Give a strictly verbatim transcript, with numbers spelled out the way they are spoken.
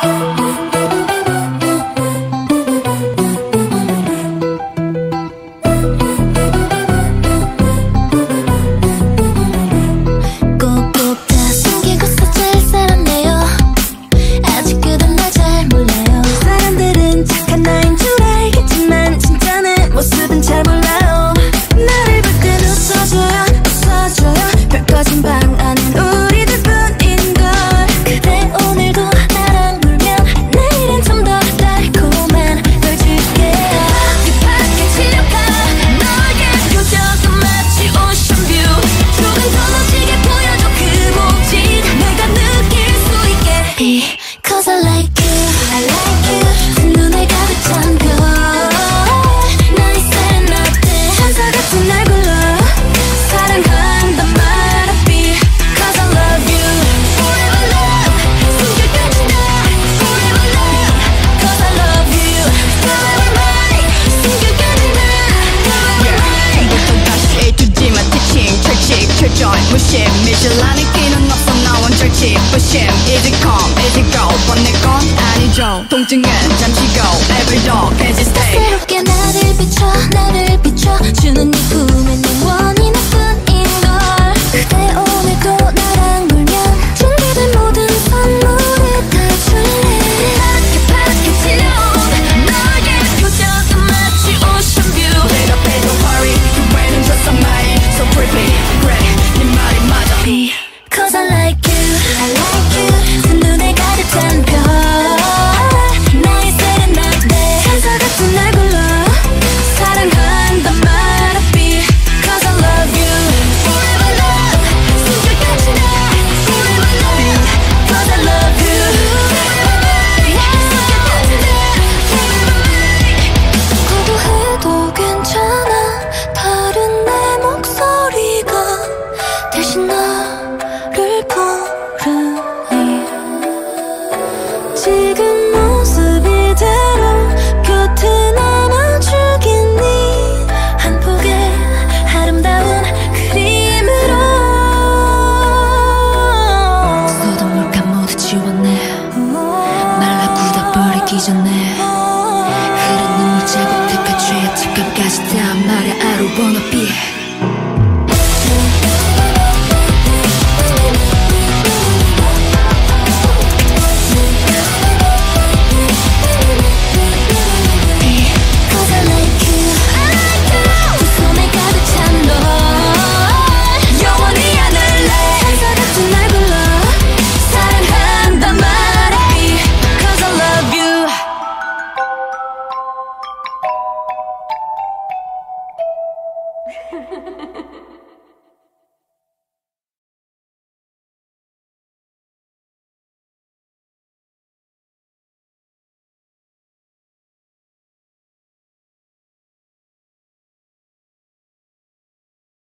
Cause I like you, I like you. 눈에 가득 찬 별 나 있을 나때 천사 같은 날 불러 사랑한단 말 앞이 Cause I love you Forever love 숨결까지 다 Forever love Cause I love you Forever mine 숨결까지 다 Forever mine 처음부터 다시 A to G만 teaching 철칙 철저히 무심 미질라는 끼는 없어 나 원절치 부심 Easy come easy go 뻔내 건 아니죠 통증은 잠시고 Every dog